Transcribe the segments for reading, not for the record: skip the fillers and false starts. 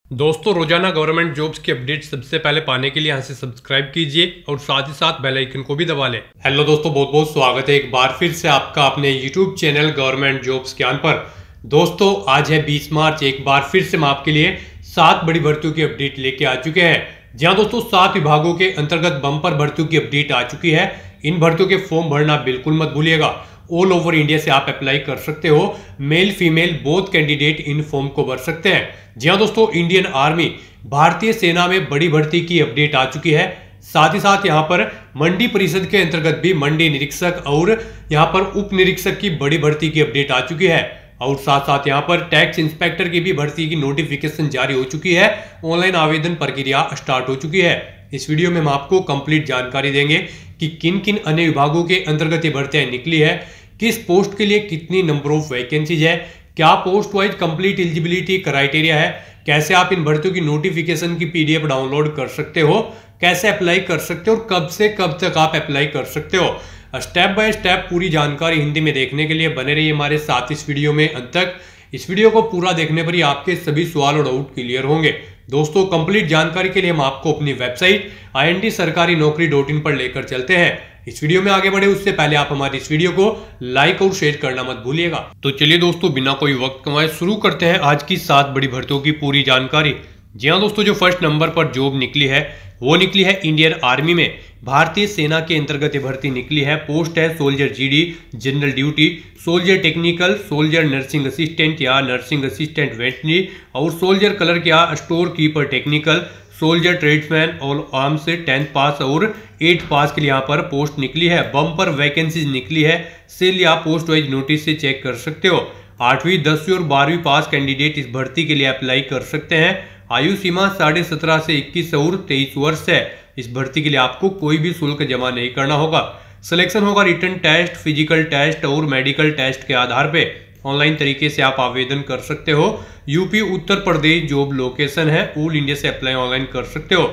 दोस्तों रोजाना government jobs की अपडेट सबसे पहले पाने के लिए यहाँ से सब्सक्राइब कीजिए और साथ ही साथ बेल आइकन को भी दबा लें। हेलो दोस्तों, बहुत बहुत स्वागत है एक बार फिर से आपका अपने यूट्यूब चैनल गवर्नमेंट जॉब्स ज्ञान पर। दोस्तों आज है 20 मार्च, एक बार फिर से हम आपके लिए 7 बड़ी भर्तियों की अपडेट लेके आ चुके हैं। जहाँ दोस्तों 7 विभागों के अंतर्गत बम्पर भर्तियों की अपडेट आ चुकी है। इन भर्तियों के फॉर्म भरना बिल्कुल मत भूलिएगा। ऑल ओवर इंडिया से आप अप्लाई कर सकते हो। मेल फीमेल बोथ कैंडिडेट इन फॉर्म को भर सकते हैं। जी हाँ दोस्तों, इंडियन आर्मी भारतीय सेना में बड़ी भर्ती की अपडेट आ चुकी है। साथ ही साथ यहाँ पर मंडी परिषद के अंतर्गत भी मंडी निरीक्षक और यहाँ पर उप निरीक्षक की बड़ी भर्ती की अपडेट आ चुकी है। और साथ साथ यहाँ पर टैक्स इंस्पेक्टर की भी भर्ती की नोटिफिकेशन जारी हो चुकी है। ऑनलाइन आवेदन प्रक्रिया स्टार्ट हो चुकी है। इस वीडियो में हम आपको कंप्लीट जानकारी देंगे कि किन किन अन्य विभागों के अंतर्गत ये भर्तियां निकली है, किस पोस्ट के लिए कितनी नंबर ऑफ वैकेंसीज है, क्या post wise complete eligibility criteria है, कैसे आप इन भर्तियों की नोटिफिकेशन की पीडीएफ डाउनलोड कर सकते हो, कैसे अप्लाई कर सकते हो और कब से कब तक आप अप्लाई कर सकते हो। स्टेप बाय स्टेप पूरी जानकारी हिंदी में देखने के लिए बने रहिए हमारे साथ इस वीडियो में अंत तक। इस वीडियो को पूरा देखने पर ही आपके सभी सवाल और डाउट क्लियर होंगे। दोस्तों कंप्लीट जानकारी के लिए हम आपको अपनी वेबसाइट IND-sarkari-naukri.in पर लेकर चलते हैं। इस वीडियो में आगे बढ़े उससे पहले आप हमारी इस वीडियो को लाइक और शेयर करना मत भूलिएगा। तो चलिए दोस्तों बिना कोई वक्त गंवाए शुरू करते हैं आज की 7 बड़ी भर्तियों की पूरी जानकारी। जी हाँ दोस्तों, जो फर्स्ट नंबर पर जॉब निकली है वो निकली है इंडियन आर्मी में। भारतीय सेना के अंतर्गत ये भर्ती निकली है। पोस्ट है soldier GD general duty, soldier technical, soldier nursing assistant या नर्सिंग असिस्टेंट वेटनरी और सोल्जर क्लर्क या store keeper technical, soldier tradesman all arms से 10th पास और 8th पास के लिए यहाँ पर पोस्ट निकली है। बम्पर वैकेंसीज निकली है। सेल या पोस्ट वाइज नोटिस से चेक कर सकते हो। 8वीं 10वीं और 12वीं पास कैंडिडेट इस भर्ती के लिए अप्लाई कर सकते हैं। आयु सीमा 17.5 से 21 और 23 वर्ष है। इस भर्ती के लिए आपको कोई भी शुल्क जमा नहीं करना होगा। सिलेक्शन होगा रिटन टेस्ट, फिजिकल टेस्ट और मेडिकल टेस्ट के आधार पे। ऑनलाइन तरीके से आप आवेदन कर सकते हो। UP Uttar Pradesh job location है। ऑल इंडिया से अप्लाई ऑनलाइन कर सकते हो।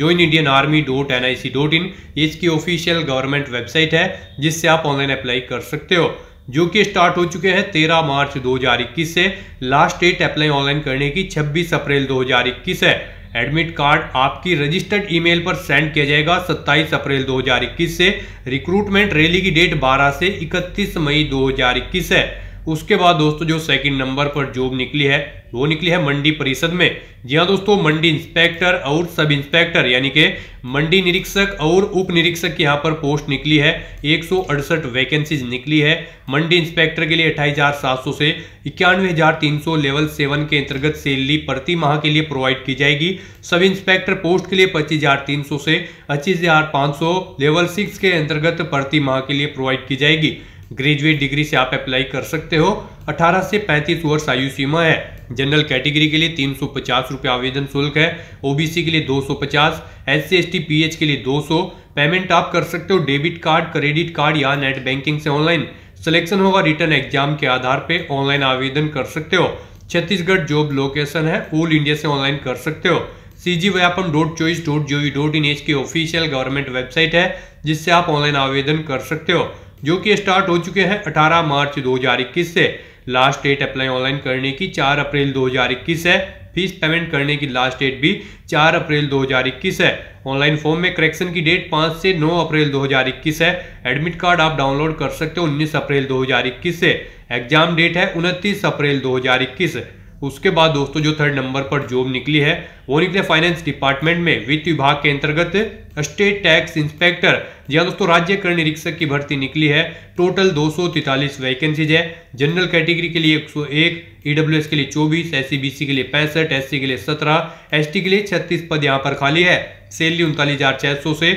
joinindianarmy.nic.in ये इसकी ऑफिशियल गवर्नमेंट वेबसाइट है जिससे आप ऑनलाइन अप्लाई कर सकते हो, जो कि स्टार्ट हो चुके हैं 13 मार्च 2021 से। लास्ट डेट अप्लाई ऑनलाइन करने की 26 अप्रैल 2021 है। एडमिट कार्ड आपकी रजिस्टर्ड ईमेल पर सेंड किया जाएगा 27 अप्रैल 2021 से। रिक्रूटमेंट रैली की डेट 12 से 31 मई 2021 है। उसके बाद दोस्तों जो सेकंड नंबर पर जॉब निकली है वो निकली है मंडी परिषद में। जी हाँ दोस्तों, मंडी इंस्पेक्टर और सब इंस्पेक्टर यानी कि मंडी निरीक्षक और उप निरीक्षक की यहाँ पर पोस्ट निकली है। 168 वैकेंसीज निकली है। मंडी इंस्पेक्टर के लिए 28,700 से 91,300 लेवल 7 के अंतर्गत सैलरी प्रति माह के लिए प्रोवाइड की जाएगी। सब इंस्पेक्टर पोस्ट के लिए 25,300 से 25,500 लेवल 6 के अंतर्गत प्रति माह के लिए प्रोवाइड की जाएगी। ग्रेजुएट डिग्री से आप अप्लाई कर सकते हो। 18 से 35 वर्ष आयु सीमा है। जनरल कैटेगरी के लिए 350 रुपये आवेदन शुल्क है। ओबीसी के लिए 250, SC ST PH के लिए 200। पेमेंट आप कर सकते हो डेबिट कार्ड, क्रेडिट कार्ड या नेट बैंकिंग से ऑनलाइन। सिलेक्शन होगा रिटर्न एग्जाम के आधार पे। ऑनलाइन आवेदन कर सकते हो। छत्तीसगढ़ जॉब लोकेशन है। ऑल इंडिया से ऑनलाइन कर सकते हो। cgvyapam.choice.gov.in की ऑफिशियल गवर्नमेंट वेबसाइट है जिससे आप ऑनलाइन आवेदन कर सकते हो, जो कि स्टार्ट हो चुके हैं 18 मार्च 2021 से। लास्ट डेट अप्लाई ऑनलाइन करने की 4 अप्रैल 2021 है। फीस पेमेंट करने की लास्ट डेट भी 4 अप्रैल 2021 है। ऑनलाइन फॉर्म में करेक्शन की डेट 5 से 9 अप्रैल 2021 है। एडमिट कार्ड आप डाउनलोड कर सकते हो 19 अप्रैल 2021 से। एग्जाम डेट है 29 अप्रैल 2021। उसके बाद दोस्तों जो थर्ड नंबर पर जॉब निकली है वो निकले फाइनेंस डिपार्टमेंट में। वित्त विभाग के अंतर्गत स्टेट टैक्स इंस्पेक्टर, जी हाँ दोस्तों, राज्य कर निरीक्षक की भर्ती निकली है। टोटल 243 वैकेंसीज है। जनरल कैटेगरी के लिए 101, EWS के लिए 24, SC BC के लिए 65, SC के लिए 17, ST के लिए 36 पद यहाँ पर खाली है। सैलरी 39,600 से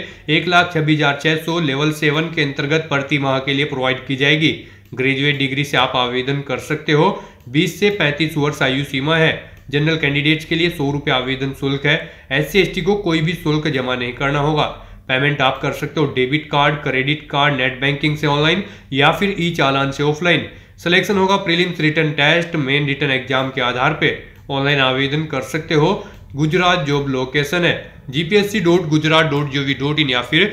1,26,600 लेवल 7 के अंतर्गत प्रति माह के लिए प्रोवाइड की जाएगी। ग्रेजुएट डिग्री से आप आवेदन कर सकते हो। 20 से 35 वर्ष आयु सीमा है। जनरल कैंडिडेट्स के लिए 100 रुपये आवेदन शुल्क है। SC ST को कोई भी शुल्क जमा नहीं करना होगा। पेमेंट आप कर सकते हो debit card, credit card, net banking से ऑनलाइन या फिर ई चालान से ऑफलाइन। सिलेक्शन होगा prelims written test, main written exam के आधार पे। ऑनलाइन आवेदन कर सकते हो। गुजरात जॉब लोकेशन है gpsc.gujarat.gov.in या फिर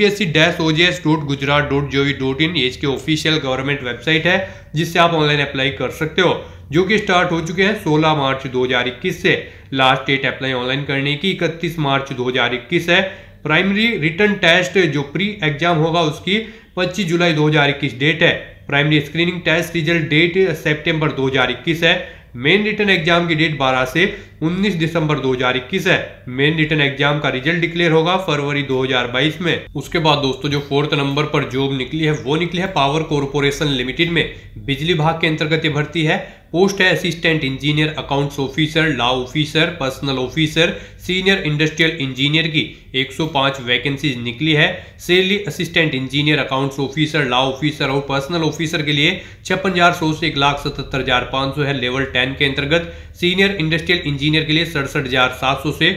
gpsc-ojs.gujarat.gov.in ये इसके ऑफिशियल गवर्नमेंट वेबसाइट है जिससे आप ऑनलाइन अप्लाई कर सकते हो, जो कि स्टार्ट हो चुके हैं 16 मार्च 2021 से। लास्ट डेट अप्लाई ऑनलाइन करने की 31 मार्च 2021 है। प्राइमरी रिटन टेस्ट जो प्री एग्जाम होगा उसकी 25 जुलाई 2021 डेट है। Primary screening test result date सितंबर 2021 है। मेन रिटन एग्जाम की डेट 12 से 19 दिसंबर 2021 है। मेन रिटन एग्जाम का रिजल्ट डिक्लेयर होगा फरवरी 2022 में। उसके बाद दोस्तों जो 4th नंबर पर जॉब निकली है वो निकली है पावर कॉर्पोरेशन लिमिटेड में, बिजली विभाग के अंतर्गत ये भर्ती है। पोस्ट है assistant engineer, accounts officer, law officer, personnel officer, senior industrial engineer की 105 वैकेंसीज निकली है। Salary assistant engineer, accounts officer, law officer और पर्सनल ऑफिसर के लिए 56,100 से 1,77,500 है लेवल 10 के अंतर्गत। सीनियर इंडस्ट्रियल इंजीनियर के लिए 67,700 से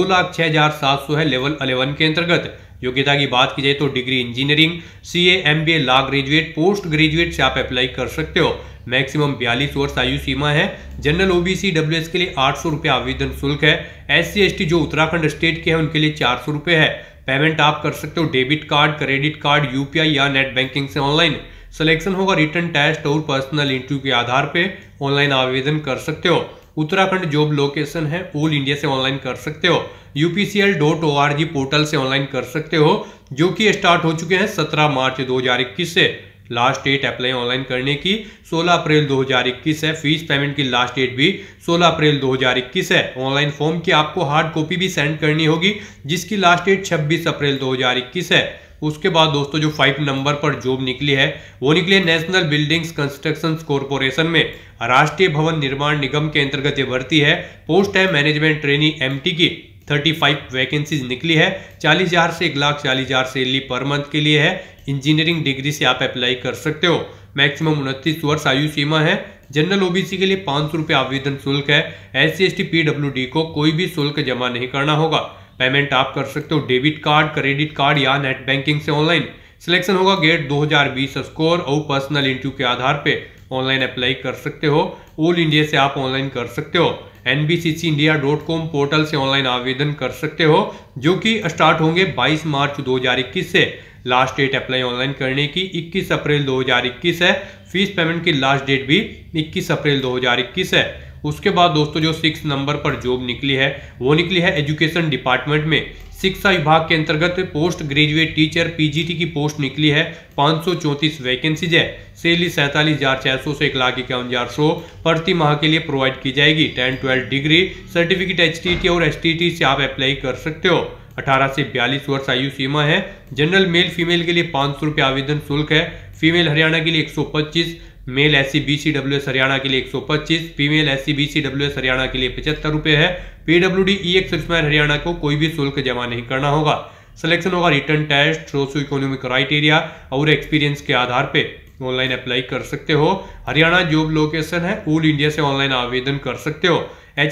2,06,700 है लेवल 11 के अंतर्गत। योग्यता की बात की जाए तो degree engineering, CA, MBA, law graduate, post graduate से आप अप्लाई कर सकते हो। मैक्सिमम 42 वर्ष आयु सीमा है। जनरल ओबीसी डब्ल्यूएस के लिए 800 रुपये आवेदन शुल्क है। एससी एसटी जो उत्तराखंड स्टेट के हैं उनके लिए 400 रुपये है। पेमेंट आप कर सकते हो debit card, credit card, UPI या नेट बैंकिंग से ऑनलाइन। सिलेक्शन होगा रिटन टेस्ट और पर्सनल इंटरव्यू के आधार पे। ऑनलाइन आवेदन कर सकते हो। उत्तराखंड जॉब लोकेशन है ऑल इंडिया से ऑनलाइन कर सकते हो। upcl.org पोर्टल से ऑनलाइन कर सकते हो, जो कि स्टार्ट हो चुके हैं 17 मार्च 2021 से। लास्ट डेट अप्लाई ऑनलाइन करने की 16 अप्रैल 2021 है। फीस पेमेंट की लास्ट डेट भी 16 अप्रैल 2021 है। ऑनलाइन फॉर्म की आपको हार्ड कॉपी भी सेंड करनी होगी, जिसकी लास्ट डेट 26 अप्रैल 2021 है। उसके बाद दोस्तों जो 5 नंबर पर जॉब निकली है वो निकली है नेशनल बिल्डिंग्स कंस्ट्रक्शन कॉर्पोरेशन में, राष्ट्रीय भवन निर्माण निगम के अंतर्गत ये भर्ती है। पोस्ट है मैनेजमेंट ट्रेनी एमटी की। 35 वैकेंसीज निकली है। 40,000 से 1,40,000 सैलरी पर मंथ के लिए है। इंजीनियरिंग डिग्री से आप अप्लाई कर सकते हो। मैक्सिमम 29 वर्ष आयु सीमा है। जनरल ओबीसी के लिए 500 रुपये आवेदन शुल्क है। एससी एसटी पीडब्ल्यूडी को कोई भी शुल्क जमा नहीं करना होगा। पेमेंट आप कर सकते हो डेबिट कार्ड, क्रेडिट कार्ड या नेट बैंकिंग से ऑनलाइन। सिलेक्शन होगा गेट 2020 स्कोर और पर्सनल इंटरव्यू के आधार पे। ऑनलाइन अप्लाई कर सकते हो। ऑल इंडिया से आप ऑनलाइन कर सकते हो। nbccindia.com पोर्टल से ऑनलाइन आवेदन कर सकते हो, जो कि स्टार्ट होंगे 22 मार्च 2021 से। लास्ट डेट अप्लाई ऑनलाइन करने की 21 अप्रैल 2021 है। फीस पेमेंट की लास्ट डेट भी 21 अप्रैल 2021 है। उसके बाद दोस्तों जो 6 नंबर पर जॉब निकली है वो निकली है एजुकेशन डिपार्टमेंट में, शिक्षा विभाग के अंतर्गत पोस्ट ग्रेजुएट टीचर पीजीटी की पोस्ट निकली है। 534 वैकेंसीज है। सैलरी 47,600 से 1,51,100 प्रति माह के लिए प्रोवाइड की जाएगी। 10-12 डिग्री सर्टिफिकेट एचटीटी और एसटीटी से आप अप्लाई कर सकते हो। 18 से 42 वर्ष आयु सीमा है। जनरल मेल फीमेल के लिए 500 रुपये आवेदन शुल्क है। फीमेल हरियाणा के लिए 125, male SC BC EWS Haryana के लिए 125, female SC BC EWS Haryana के लिए 75 रुपये है। पीडब्ल्यूडी ईएक्स सर्विसमैन हरियाणा को कोई भी शुल्क जमा नहीं करना होगा। सिलेक्शन होगा written test, socio economic criteria और एक्सपीरियंस के आधार पे। ऑनलाइन अप्लाई कर सकते हो। हरियाणा जॉब लोकेशन है ऑल इंडिया से ऑनलाइन आवेदन कर सकते हो।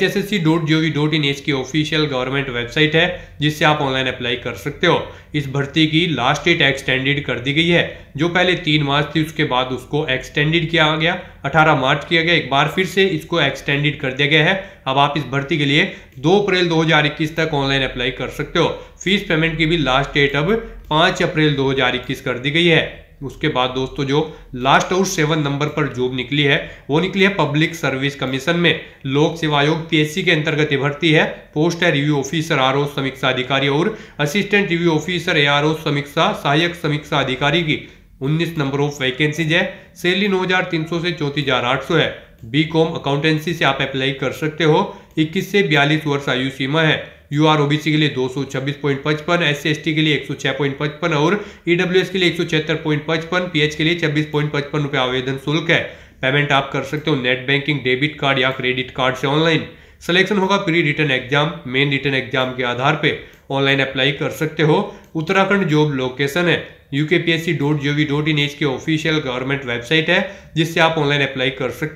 hssc.gov.in की ऑफिशियल गवर्नमेंट वेबसाइट है, जिससे आप ऑनलाइन अप्लाई कर सकते हो। इस भर्ती की लास्ट डेट एक्सटेंडेड कर दी गई है। जो पहले 3 मार्च थी उसके बाद उसको एक्सटेंडेड किया गया, 18 मार्च किया गया। एक बार फिर से इसको एक्सटेंडेड कर दिया गया है। अब आप इस भर्ती के लिए 2 अप्रैल 2021 तक ऑनलाइन अप्लाई कर सकते हो। फीस पेमेंट की भी लास्ट डेट अब 5 अप्रैल 2021 कर दी गई है। उसके बाद दोस्तों जो लास्ट और 7 नंबर पर जॉब निकली है वो निकली है पब्लिक सर्विस कमीशन में, लोक सेवा आयोग पीएससी के अंतर्गत भर्ती है। पोस्ट है रिव्यू ऑफिसर आरओ समीक्षा अधिकारी और असिस्टेंट रिव्यू ऑफिसर एआरओ समीक्षा सहायक समीक्षा अधिकारी की 19 नंबर ऑफ वैकेंसीज है। सैलरी 9,300 से 34,800 है। बीकॉम अकाउंटेंसी से आप अप्लाई कर सकते हो। 21 से 42 वर्ष आयु सीमा है। यूआर ओबीसी के लिए 226.55, एससी एसटी के लिए 106.55 और ईडब्ल्यूएस के लिए 176.55, पीएच के लिए 26.55 रुपये आवेदन शुल्क है। पेमेंट आप कर सकते हो नेट बैंकिंग, डेबिट कार्ड या क्रेडिट कार्ड से ऑनलाइन। सिलेक्शन होगा pre written exam, main written exam के आधार पे। ऑनलाइन अप्लाई कर सकते हो। उत्तराखंड जॉब लोकेशन है UKPSC.gov.in की ऑफिशियल गवर्नमेंट वेबसाइट है, जिससे आप ऑनलाइन अप्लाई कर सकते हो।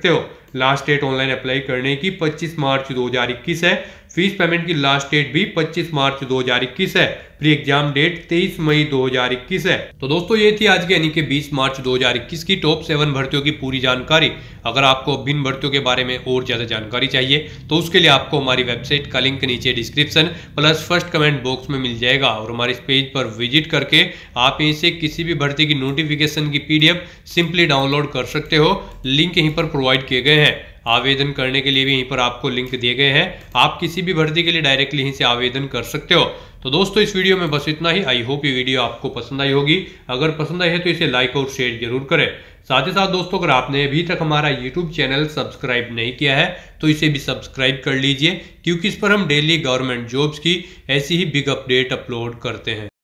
लास्ट डेट ऑनलाइन अप्लाई करने की 25 मार्च 2021 है। फीस पेमेंट की लास्ट डेट भी 25 मार्च 2021 है। प्री एग्जाम डेट 23 मई 2021 है। तो दोस्तों ये थी आज के यानी कि 20 मार्च 2021 की टॉप 7 भर्तियों की पूरी जानकारी। अगर आपको भिन्न भर्तियों के बारे में और ज्यादा जानकारी चाहिए तो उसके लिए आपको हमारी वेबसाइट का लिंक नीचे description plus first comment box में मिल जाएगा और हमारे इस पेज पर विजिट करके आप यहीं से किसी भी भर्ती की नोटिफिकेशन की PDF सिंपली डाउनलोड कर सकते हो। लिंक यहीं पर प्रोवाइड किए गए हैं। आवेदन करने के लिए भी यहीं पर आपको लिंक दिए गए हैं। आप किसी भी भर्ती के लिए डायरेक्टली यहीं से आवेदन कर सकते हो। तो दोस्तों इस वीडियो में बस इतना ही। आई होप ये वीडियो आपको पसंद आई होगी। अगर पसंद आई है तो इसे लाइक और शेयर जरूर करें। साथ ही साथ दोस्तों अगर आपने अभी तक हमारा YouTube चैनल सब्सक्राइब नहीं किया है तो इसे भी सब्सक्राइब कर लीजिए, क्योंकि इस पर हम डेली गवर्नमेंट जॉब्स की ऐसी ही बिग अपडेट अपलोड करते हैं।